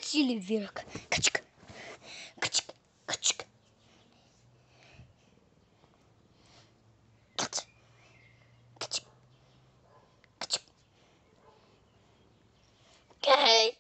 полетели вверх. Качик, качик, качик. Качик, качик, качик. Кай.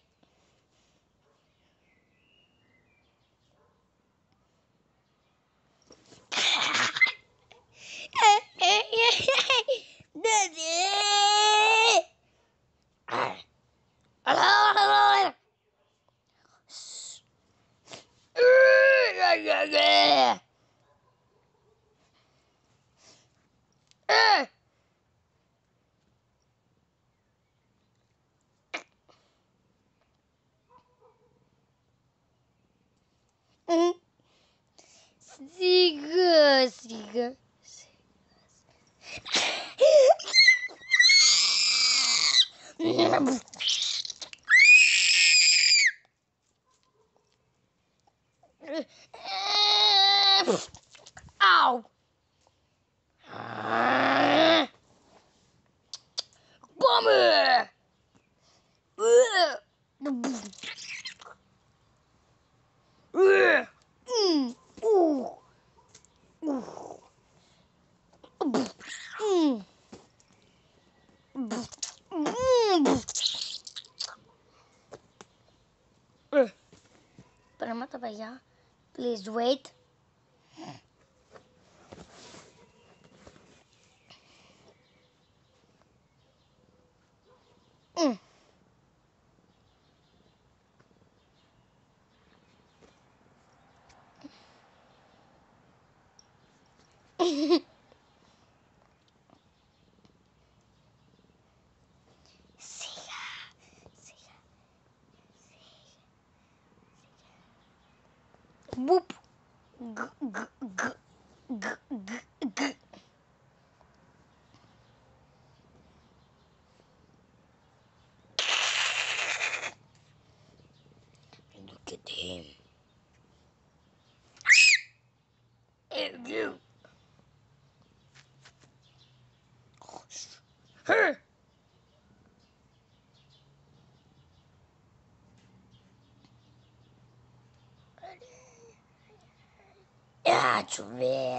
Siga, siga. Au! Come! Permata भैया, please wait. Boop. G g g g g g. Look at him. Hey, you. Hey. Ah, chover.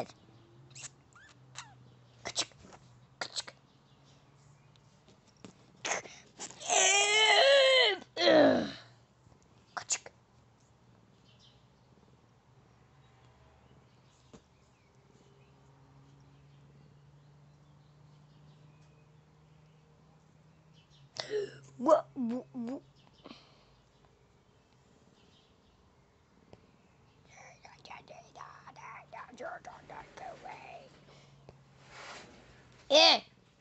What? Yeah.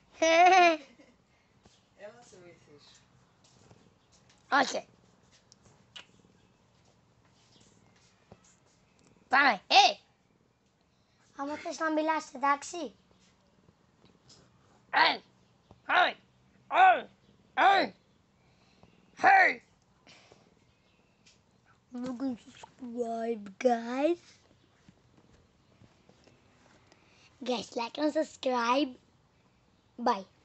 Ela se fez. Okay. Bye. Hey. How much is on the last taxi? Hey. Hey. Hey. Hey. Hey. Look and subscribe, guys. Guys, like and subscribe. Bye.